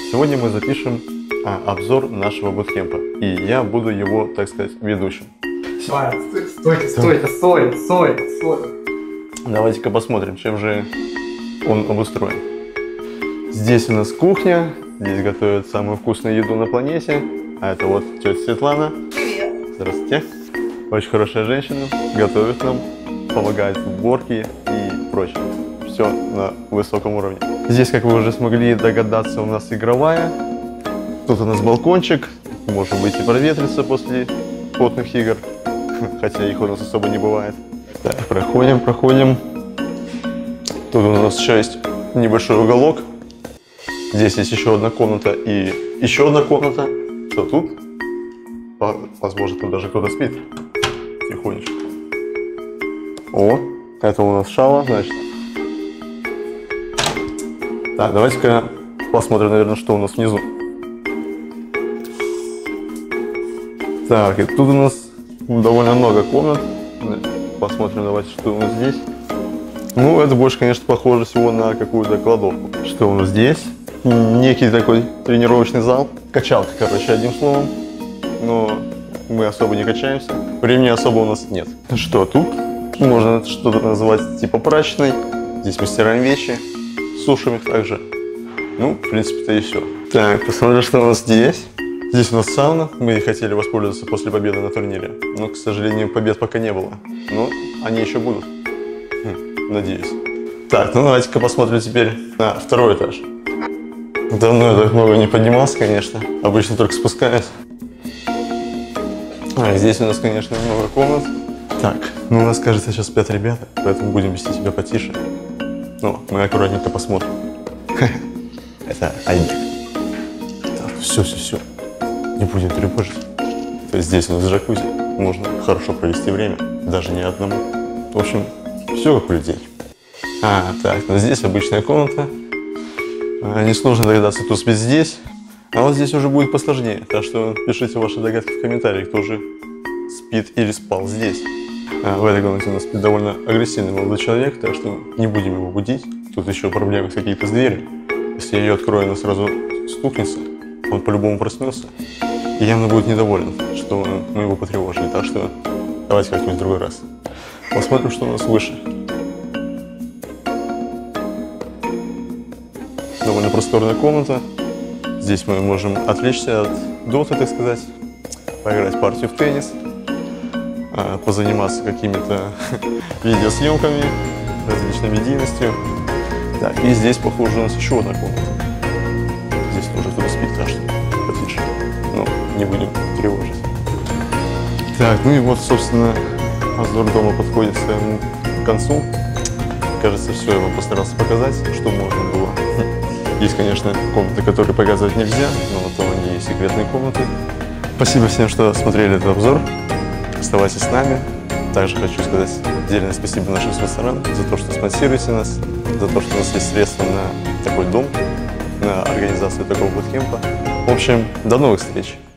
Сегодня мы запишем обзор нашего буткемпа, и я буду его, так сказать, ведущим. Стойте. Давайте-ка посмотрим, чем же он обустроен. Здесь у нас кухня, здесь готовят самую вкусную еду на планете, а это вот тетя Светлана. Привет. Здравствуйте. Очень хорошая женщина, готовит нам, помогает в уборке и прочее. Все на высоком уровне. Здесь, как вы уже смогли догадаться, у нас игровая. Тут у нас балкончик, можем выйти проветриться после потных игр, хотя их у нас особо не бывает. Так, проходим. Тут у нас еще есть небольшой уголок. Здесь есть еще одна комната и еще одна комната. Что тут? Возможно, тут даже кто-то спит. Тихонечко. О, это у нас шала, значит. Так, давайте-ка посмотрим, наверное, что у нас внизу. Так, и тут у нас довольно много комнат. Посмотрим, давайте, что у нас здесь. Ну, это больше, конечно, похоже всего на какую-то кладовку. Что у нас здесь? Некий такой тренировочный зал. Качалка, короче, одним словом. Но мы особо не качаемся. Времени особо у нас нет. Что тут? Можно что-то назвать типа прачечной. Здесь мы стираем вещи, сушим их также. Ну, в принципе-то и все. Так, посмотрим, что у нас здесь. Здесь у нас сауна. Мы хотели воспользоваться после победы на турнире. Но, к сожалению, побед пока не было. Но они еще будут. Надеюсь. Так, ну давайте-ка посмотрим теперь на второй этаж. Давно я так много не поднимался, конечно. Обычно только спускаюсь. Здесь у нас, конечно, много комнат. Так, ну у нас, кажется, сейчас спят ребята, поэтому будем вести себя потише. Ну, мы аккуратненько посмотрим. Это Айбек. Так, все. Не будем тревожить. То есть здесь у нас джакузи. Можно хорошо провести время, даже не одному. В общем, все как у людей. Так, ну здесь обычная комната. Несложно догадаться, кто спит здесь. А вот здесь уже будет посложнее. Так что пишите ваши догадки в комментариях, кто же спит или спал здесь. В этой комнате у нас спит довольно агрессивный молодой человек, так что не будем его будить. Тут еще проблемы какие-то с дверью. Если я ее открою, она сразу стукнется. Он по-любому проснется и явно будет недоволен, что мы его потревожили. Так что давайте как-нибудь в другой раз. Посмотрим, что у нас выше. Довольно просторная комната. Здесь мы можем отвлечься от доты, так сказать, поиграть партию в теннис, позаниматься какими-то видеосъемками, различной медийностью. Так, и здесь, похоже, у нас еще одна комната. Здесь тоже кто-то спит, так что потише. Но не будем тревожить. Так, ну и вот, собственно, обзор дома подходит к своему концу. Кажется, все я вам постарался показать, что можно было. Есть, конечно, комнаты, которые показывать нельзя, но на то они и секретные комнаты. Спасибо всем, что смотрели этот обзор. Оставайтесь с нами. Также хочу сказать отдельное спасибо нашим спонсорам за то, что спонсируете нас, за то, что у нас есть средства на такой дом, на организацию такого буткемпа. В общем, до новых встреч!